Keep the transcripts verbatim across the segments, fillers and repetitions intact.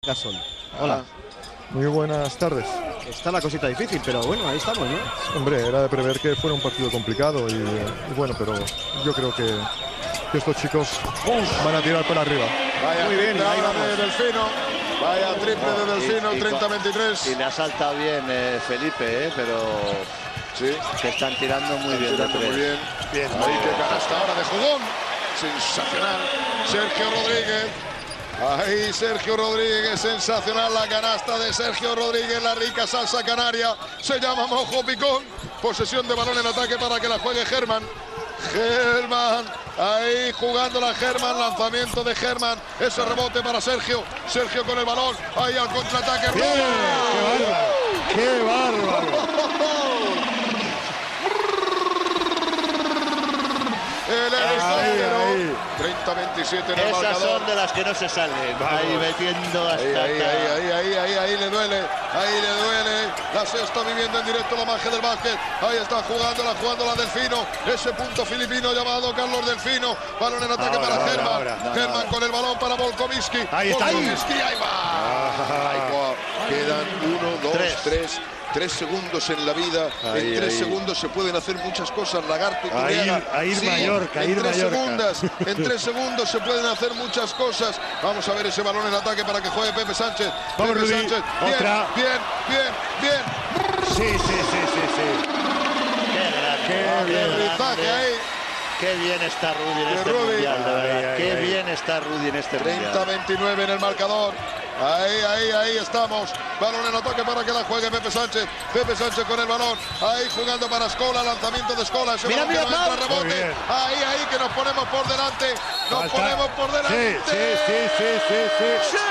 Gasol. Hola. Muy buenas tardes. Está la cosita difícil, pero bueno, ahí estamos, ¿no? Hombre, era de prever que fuera un partido complicado y, y bueno, pero yo creo que, que estos chicos van a tirar para arriba. Vaya Muy bien, triple ahí ahora vamos. de Delfino. Vaya triple de Delfino, el treinta veintitrés. Y le ha saltado bien eh, Felipe, eh, pero Sí, que están tirando muy bien. de tirando muy tres. bien. Bien. Ahí que canasta ahora de jugón. Sensacional. Sergio Rodríguez. Ahí Sergio Rodríguez, sensacional la canasta de Sergio Rodríguez, la rica salsa canaria. Se llama mojo picón. Posesión de balón en ataque para que la juegue Germán. Germán, ahí jugando la Germán, lanzamiento de Germán, ese rebote para Sergio, Sergio con el balón, ahí al contraataque. ¡Bien! ¡Qué bárbaro! ¡Qué bárbaro! El helicóptero, treinta veintisiete en el Esas marcador. son de las que no se salen. Ahí metiendo hasta Ahí, ahí, acá. ahí, ahí, ahí, ahí, ahí le duele, ahí le duele. La sexta viviendo en directo la magia del básquet. Ahí está jugando, la jugando la Delfino. Ese punto filipino llamado Carlos Delfino. Balón en ataque Ahora, para ahora, Germán. ahora. No, Germán no. con el balón para Volkovitsky. Ahí está. Volkovitsky, ahí va. Ahí va. Quedan uno, dos, Tres. tres. Tres segundos en la vida. Ahí, en tres ahí. segundos se pueden hacer muchas cosas. Lagarto y Ahí, Turriaga. ahí Sí, Mallorca, en ahí tres Mallorca. segundos. En tres segundos se pueden hacer muchas cosas. Vamos a ver ese balón en ataque para que juegue Pepe Sánchez. Vamos, Pepe Rudy. Sánchez. Bien, Otra. bien, bien, bien. Sí, sí, sí, sí, sí. Qué grande. Qué bien. Aterrizaje grande. ahí. Qué bien está Rudy en De este Rudy. mundial, de verdad. Ay, ay, Qué ay. bien está Rudy en este treinta mundial. veintinueve en el marcador. Ahí, ahí, ahí estamos. Balón en ataque para que la juegue Pepe Sánchez. Pepe Sánchez con el balón. Ahí jugando para Escola. Lanzamiento de Escola. Ese Mira, balón que mira, no entra, Pau. rebote. Muy bien. Ahí, ahí, que nos ponemos por delante. Nos Falta. ponemos por delante. Sí, sí, sí, sí, sí, sí.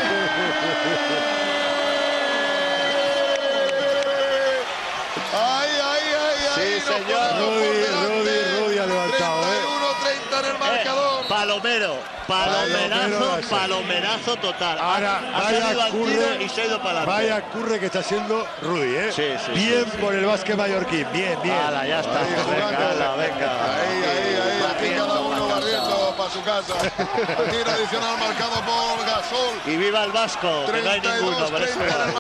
Ahí, ahí, ahí, Sí, ahí. nos señor. ponemos por Rudy, delante. Rudy, Rudy ha levantado, treinta y uno treinta en el marcador. Eh, palomero, palomerazo, Palomero, palomerazo total. Ahora, ha ha vaya salido al curre, tiro y se ha ido para adelante. Vaya curre que está haciendo Rudy, ¿eh? Sí, sí, bien sí, sí. por el básquet mallorquín, bien, bien. Ala, ya está. Ahí Venga, jugando. ala, venga. Ahí, ahí, ahí, aquí Barriendo, cada uno va barriendo para su casa. Tiro adicional marcado por Gasol. Y viva el Vasco, que no hay treinta y ninguno. dos pero es treinta en el igual.